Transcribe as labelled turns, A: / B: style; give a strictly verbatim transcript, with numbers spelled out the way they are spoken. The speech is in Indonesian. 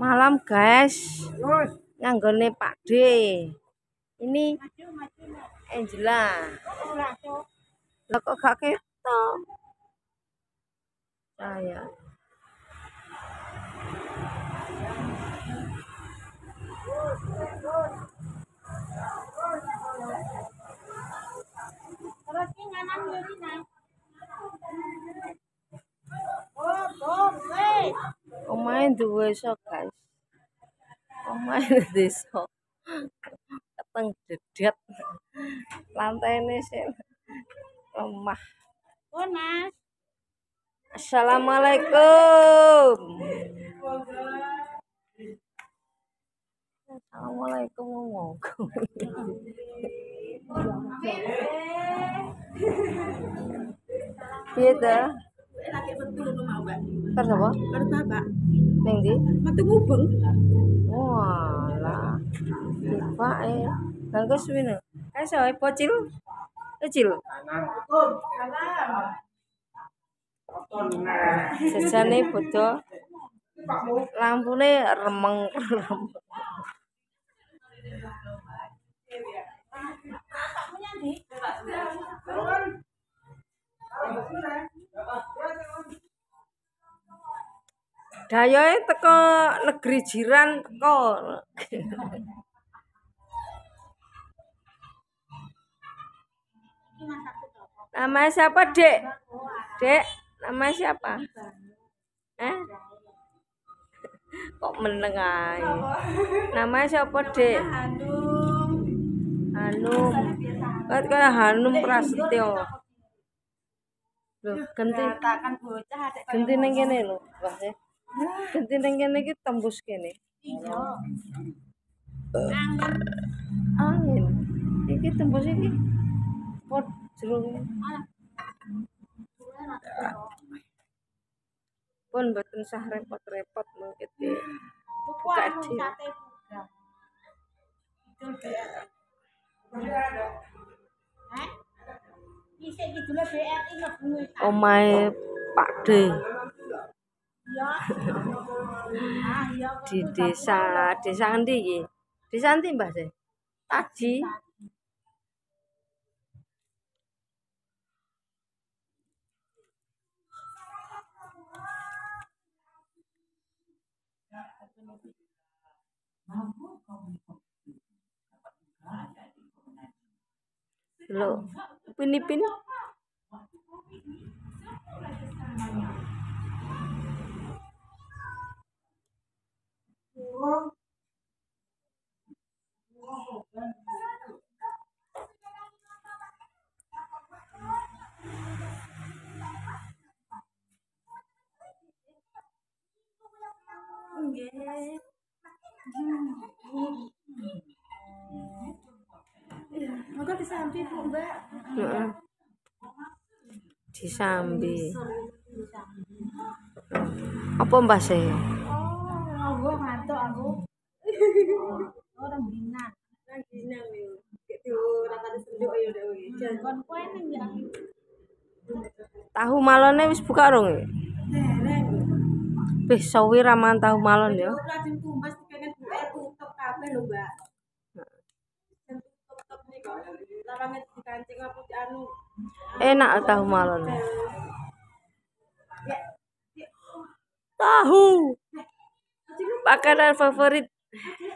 A: Malam guys, nganggone Pak D. Ini Angela. Lah kok gak ketok? Saya.
B: Terus ki nganan ngene nang.
A: Omahe duwe sok guys. Omahe desa. Keteng dedet. Lantainya sih lemah.
B: Oh, Mas.
A: Assalamualaikum. Assalamualaikum ngomong. Piye ta?
B: Lagi betul mau, Mbak.
A: Terus apa?
B: Karo Bapak.
A: Ning ndi?
B: Metu ngubeng.
A: Walah. Tibake. Nang kok suwene. Kae soe bocil. Kecil. Sejane bodho. Lampune remeng. Dayoe teko negeri jiran teko. Namanya siapa, Dek? Dek, namanya siapa? Eh? Kok meneng ae? Namanya siapa, Dek?
B: Hanum.
A: Hanum. Kok kaya Hanum Prasetyo. Loh, ganti.
B: Takkan bocah adek
A: Ganti ning kene lho, Mbah. Ganti ning kene iki tembus kene.
B: iya.
A: Angin. Iki tembus iki. Pot jeruk. Pun mboten sah repot-repot mengkete. Buka di. Omahe Pak D. Di desa, desa endi iki? Desa endi, Mbah? Taji. Lo, Pinipin.
B: Maka disambi Bu, Mbak.
A: Heeh. Disambi. Apa Mbah se?
B: Oh, aku ngantuk aku. Oh, rembingan. Rembingan yo. Gitu ratane senduk yo ndek iki. Kon kowe ning ya.
A: Tahu malone wis buka rong?
B: Dereng.
A: Wis sawi raman tahu malon ya.
B: Lajeng tumbas dikene buke tutup kabeh lho, Mbak. Tutup niku. Lawange dikancing apa anu.
A: Enak tahu malon. Tahu. Makanan favorit.